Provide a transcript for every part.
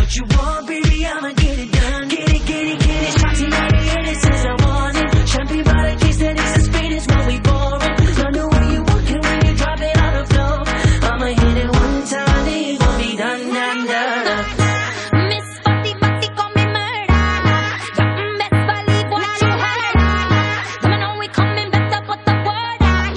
what you want, baby, I'ma get it done. Get it, get it, get it. Shawty not here, this is I want it. Champagne by the case, that is the speed is what we pouring. Don't know where you walking when you drop it on the floor. I'ma hit it one time, then you gon' be done, done, done. Miss Fatty, Fatty, call me murder. You best believe what you heard. Come on, we coming better, put the word out.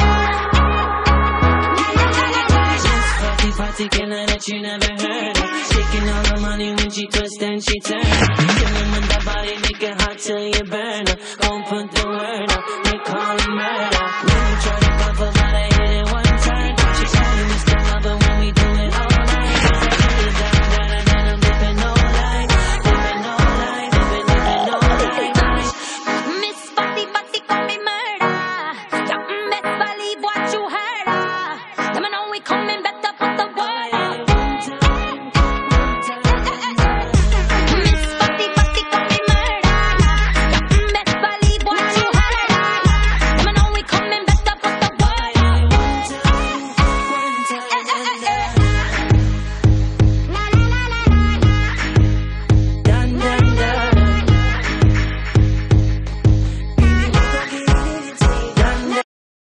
Fatty, Fatty, killer that you never heard of. Taking all the money when she twist and she turn. Killing with that body, make it hot till you burn her. Gon' put the word up, they call it murder. When you try to pop her, but I hit it one time. She calling me still lover when we do it all night. Cause I put it down, down, and then I'm dipping no light. Dipping no light, dipping no light. Miss Fatty, Fatty, call me murder. You best believe what you heard. Come on, we coming better, put the word out. Miss Fatty, Fatty, call me murder. You best believe what you heard. Come on, we coming better, put the word out. Dun, dun, dun. Dun, dun.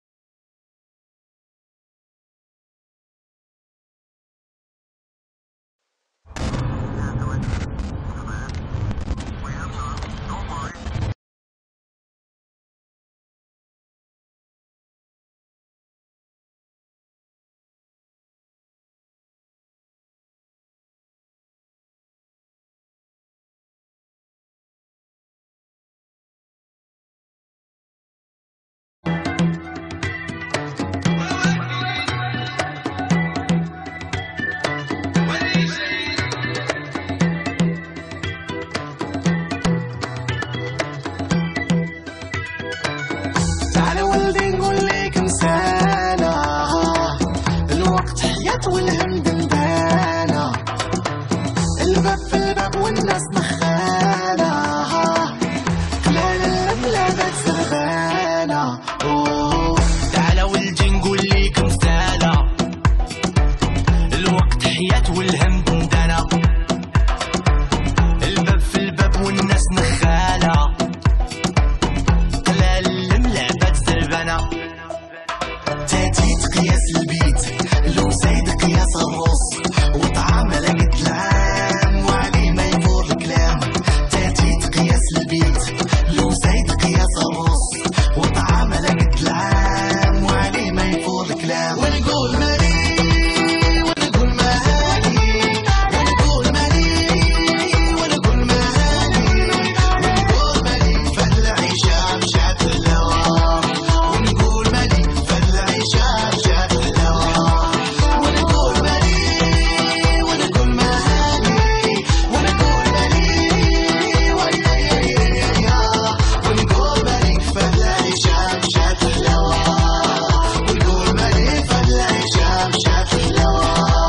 تعالى ولدي نقول لك مسالة، الوقت حياة والهم دندانة، الباب في الباب والناس نخالة، خلال البلاد زربانة. تعالى ولدي نقول لك مسالة، الوقت حياة والهم دندانة، الباب في الباب والناس نخالة، تاتي قياس البيت لو زايد قياس الرص وطعام لقيت العام وعليه ما يفور الكلام. تاتي قياس البيت لو زايد قياس الرص وطعام لقيت العام وعليه ما يفور الكلام. ونقول مالي ونقول مالي ونقول مالي ونقول مالي ونقول مالي فالعيشة مشات الهوا. ونقول مالي فالعيشة مشات الهوا. ونقول مالي ونقول مالي ونقول مالي ويا يا يا يا. ونقول مالي فالعيشة مشات الهوا. ونقول مالي فالعيشة مشات الهوا.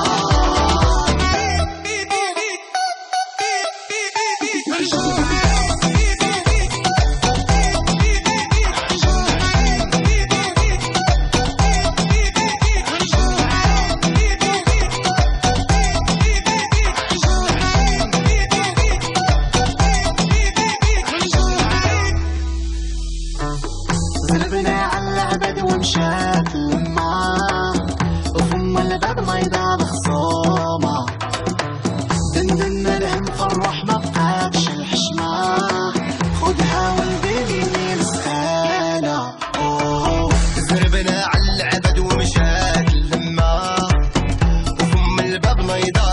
زربنا على العبد ومشات لما وفم الباب ما يدار خصومة. دندنا الهم فرح ما بقاتش الحشمة. خدها والبيبي مين مسألة. زربنا على العبد ومشات لما وفم الباب ما يدار